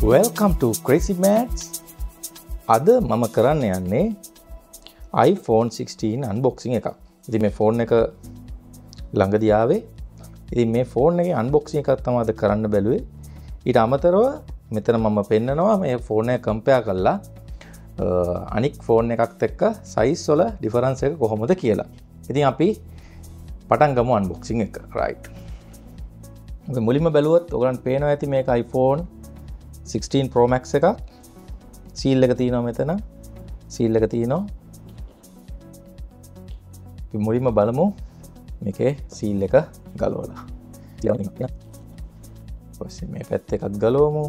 Welcome to Crazy Maths. අද මම කරන්න යන්නේ iPhone 16 unboxing එකක්. ඉතින් මේ ෆෝන් එක ළඟදී ආවේ. ඉතින් මේ ෆෝන් එකේ unboxing එකක් තමයි අද කරන්න බැලුවේ. ඊට අමතරව මෙතන මම පෙන්නනවා මේ ෆෝන් එක කම්පෙයාර් කරලා අනික් ෆෝන් එකත් එක්ක size වල difference එක කොහොමද කියලා. ඉතින් අපි පටන් ගමු unboxing එක. right. මුලින්ම බැලුවොත් ඔයගලන්ට පේනවා ඇති මේක iPhone 16 Pro Max එකක්. සීල් එක තියෙනවා මෙතන. සීල් එක තියෙනවා. අපි මුලින්ම බලමු මේකේ සීල් එක ගලවලා. ඊපස්සේ මේ පැත්ත එකත් ගලවමු.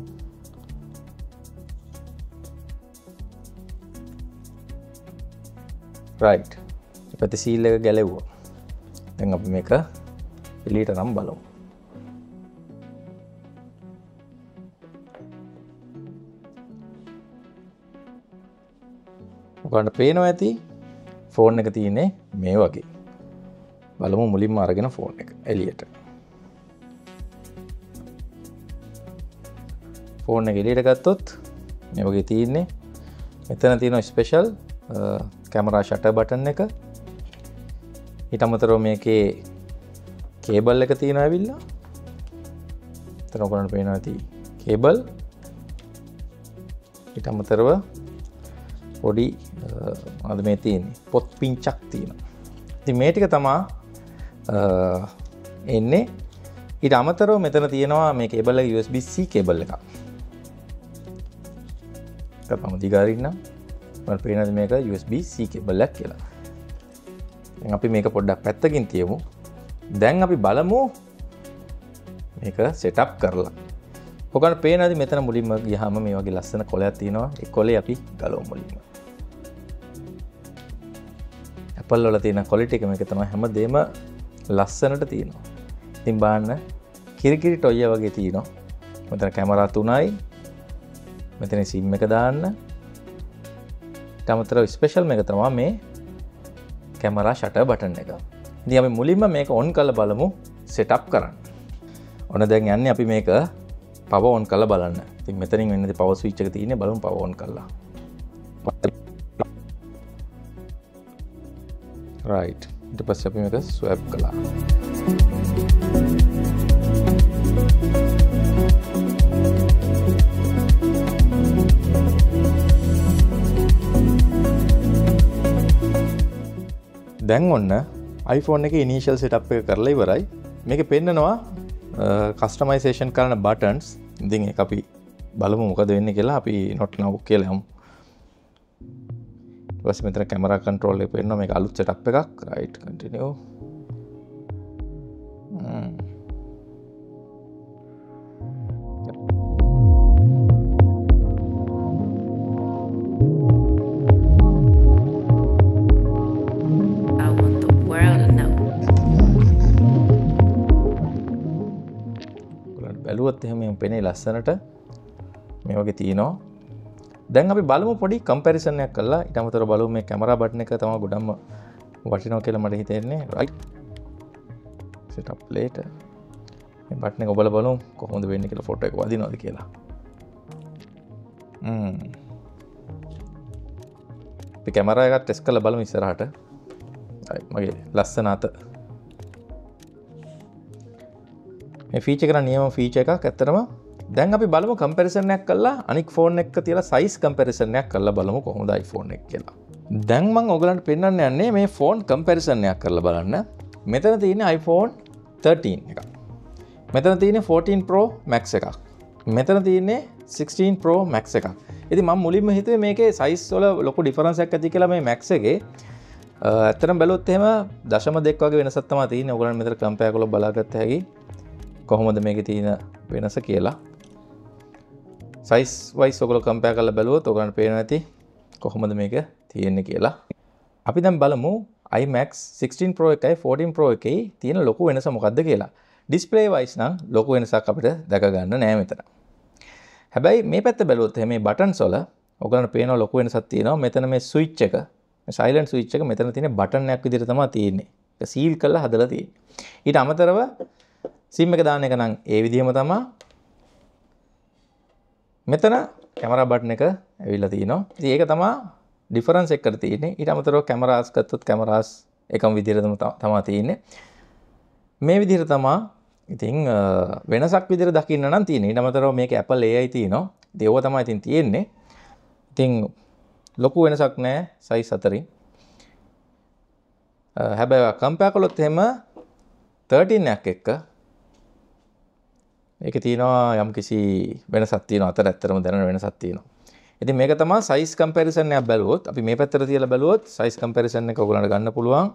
right. ඊපස්සේ සීල් එක ගැලෙවුවා. දැන් අපි මේක එළියට නම් බලමු. ඔයාලට පේනවා ඇති ෆෝන් එක තියෙන්නේ මේ වගේ. බලමු මුලින්ම අරගෙන ෆෝන් එක එළියට. ෆෝන් එක එළියට ගත්තොත් මේ වගේ තියෙන්නේ. මෙතන තියෙනවා ස්පෙෂල් කැමරා ෂටර් බටන් එක. ඊට අමතරව මේකේ කේබල් එක තියෙනවා ඇවිල්ලා. එතන ඔයාලට පේනවා ඇති කේබල්. ඊට අමතරව පොඩි අද මේ තියෙන්නේ පොත් පිංචක් තියෙනවා. ඉතින් මේ ටික තමයි එන්නේ. ඊට අමතරව මෙතන තියෙනවා මේ කේබල් එක USB-C කේබල් එකක්. අපම දිගාරින්න මම පේනද මේක USB-C කේබල් එකක් කියලා. දැන් අපි මේක පොඩ්ඩක් පැත්තකින් තියමු. දැන් අපි බලමු මේක සෙටප් කරලා. ඔයගොල්ලන්ට පේනද මෙතන මුලින්ම ගියාම මේ වගේ ලස්සන කොලයක් තියෙනවා. ඒ කොලේ අපි ගලවමු මුලින්ම. Apple වල තියෙන quality එක මේක තමයි හැමදේම ලස්සනට තියෙනවා. ඉතින් බලන්න කිරිකිරි ටොයිය වගේ තියෙනවා. මෙතන කැමරා 3යි. මෙතන SIM එක දාන්න. ඊටමතරව ස්පෙෂල් මේක තමයි මේ කැමරා ෂටර් බටන් එක. ඉතින් අපි මුලින්ම මේක on කරලා බලමු setup කරන්න. ඔන්න දැන් යන්නේ අපි මේක power on කරලා බලන්න. ඉතින් මෙතනින් වෙන්නේ power switch එක තියෙන්නේ බලමු power on කරලා. right. ඊට පස්සේ අපි මේක ස්වැප් කළා. දැන් ඔන්න iPhone එකේ initial setup එක කරලා ඉවරයි. මේකේ පෙන්නනවා customization කරන buttons. ඉතින් ඒක අපි බලමු මොකද වෙන්නේ කියලා. අපි not now කියලා යමු. ඊට පස්සේ මෙතන කැමරා කන්ට්‍රෝල් එක පෙන්නනවා. මේක අලුත් setup එකක්. right. continue. බැලුවොත් එහෙම මේ පෙනේ ලස්සනට මේ වගේ තියෙනවා. දැන් අපි බලමු පොඩි කම්පැරිසන් එකක් කරලා. ඊට අමතරව බලමු මේ කැමරා බටන් එක තමයි ගොඩක්ම වටිනවා කියලා මට හිතෙන්නේ. right. setup later. මේ බටන් එක ඔබලා බලමු කොහොමද වෙන්නේ කියලා ෆොටෝ එක වදිනවද කියලා. අපි කැමරා එකත් ටෙස්ට් කරලා බලමු ඉස්සරහට. right. මගේ ලස්සන අත මේ ෆීචර් එක නියම ෆීචර් එකක්. ඇත්තටම දැන් අපි බලමු කම්පැරිසන් එකක් කරලා අනික් ෆෝන් එකක තියලා සයිස් කම්පැරිසන් එකක් කරලා බලමු කොහොමද iPhone එක කියලා. දැන් මම ඔයගලන්ට පෙන්වන්න යන්නේ මේ ෆෝන් කම්පැරිසන් එකක් කරලා බලන්න. මෙතන තියෙන්නේ iPhone 13 එකක්. මෙතන තියෙන්නේ 14 Pro Max එකක්. මෙතන තියෙන්නේ 16 Pro Max එකක්. ඉතින් මම මුලින්ම හිතුවේ මේකේ සයිස් වල ලොකු ඩිෆරන්ස් එකක් ඇති කියලා මේ Max එකේ. ඇත්තටම බැලුවොත් එහෙම 0.2 වගේ වෙනසක් තමයි තියෙන්නේ. ඔයගලන්ට මෙතන කම්පෙයාර් කරලා බලාගත්ත හැකි. කොහොමද මේකේ තියෙන වෙනස කියලා. size wise ඔයගොල්ලෝ කම්පෙයාර් කරලා බැලුවොත් ඔයගලන්ට පේනවා ඇති කොහොමද මේක තියෙන්නේ කියලා. අපි දැන් බලමු iMac 16 Pro එකයි 14 Pro එකයි තියෙන ලොකු වෙනස මොකක්ද කියලා. display wise නම් ලොකු වෙනසක් අපිට දැක ගන්න නෑ මෙතන. හැබැයි මේ පැත්ත බැලුවොත් මේ buttons වල ඔයගලන්ට පේනවා ලොකු වෙනසක් තියෙනවා. මෙතන මේ switch එක, මේ silent switch එක මෙතන තියෙන button එකක් විදිහට තමයි තියෙන්නේ. ඒක seal කරලා හදලා තියෙන්නේ. ඊට අමතරව SIM එක දාන්න එක නම් ඒ විදිහම තමයි. මෙතන කැමරා බටන් එක ඇවිල්ලා තිනවා. ඉතින් ඒක තමයි ඩිෆරන්ස් එකට තියෙන්නේ. ඊට අමතරව කැමරාස් ගත්තොත් කැමරාස් එකම විදිහටම තමයි තියෙන්නේ. මේ විදිහට තමයි ඉතින් වෙනසක් විදිහට දකින්න නම් තියෙන්නේ. ඊට අමතරව මේකේ Apple AI තියෙනවා. ඉතින් ඒව තමයි ඉතින් තියෙන්නේ. ඉතින් ලොකු වෙනසක් නැහැ size අතරින්. හැබැයි කම්පෙයාර් කළොත් එහෙම 13 එකක් එක්ක ඒක තියෙනවා යම්කිසි වෙනසක් තියෙනවා අතර ඇත්තටම දැනෙන වෙනසක් තියෙනවා. ඉතින් මේක තමයි size comparison එකක් බැලුවොත් අපි මේ පැත්තට තියලා බැලුවොත් size comparison එක ඔයගොල්ලන්ට ගන්න පුළුවන්.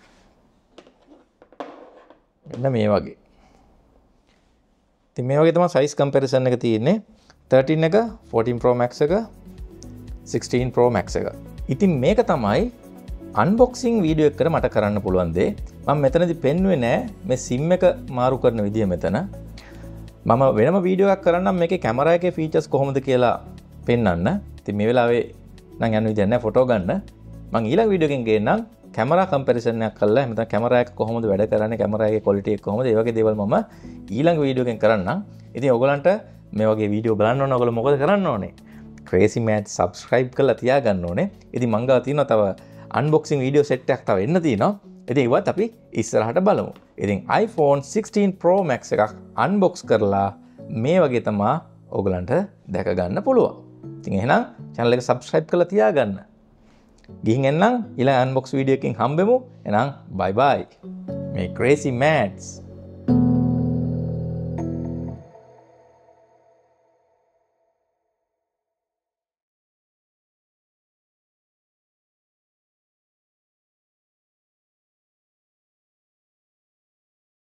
මෙන්න මේ වගේ. ඉතින් මේ වගේ තමයි size comparison එක තියෙන්නේ. 13 එක, 14 Pro Max එක, 16 Pro Max එක. ඉතින් මේක තමයි unboxing වීඩියෝ එකකට මට කරන්න පුළුවන් දේ. මම මෙතනදී පෙන්වුවේ නෑ මේ SIM එක මාරු කරන විදිය මෙතන. මම වෙනම වීඩියෝ එකක් කරන්නම් මේකේ කැමරා එකේ ෆීචර්ස් කොහොමද කියලා පෙන්වන්න. ඉතින් මේ වෙලාවේ නම් යන විදියක් නෑ ෆොටෝ ගන්න. මම ඊළඟ වීඩියෝ එකෙන් ගේන්නම් කැමරා කම්පැරිසන් එකක් කරලා එහෙනම් කැමරා එක කොහොමද වැඩ කරන්නේ කැමරා එකේ ක්වොලිටි එක කොහොමද ඒ වගේ දේවල් මම ඊළඟ වීඩියෝ එකෙන් කරන්නම්. ඉතින් ඔයගලන්ට මේ වගේ වීඩියෝ බලන්න ඕන ඔයගොල්ලෝ මොකද කරන්න ඕනේ? Crazy Mad subscribe කරලා තියාගන්න ඕනේ. ඉතින් මං ගාව තියෙනවා තව unboxing වීඩියෝ සෙට් එකක් තව එන්න තියෙනවා. ඉතින් ඒවත් අපි ඉස්සරහට බලමු. ඉතින් iPhone 16 Pro Max එකක් unbox කරලා මේ වගේ තමයි ඔයගලන්ට දැක ගන්න පුළුවන්. ඉතින් එහෙනම් channel එක subscribe කරලා තියාගන්න. ගිහින් එන්නම් ඊළඟ unbox වීඩියෝ එකකින් හම්බෙමු. එහෙනම් bye bye. මේ Crazy Mads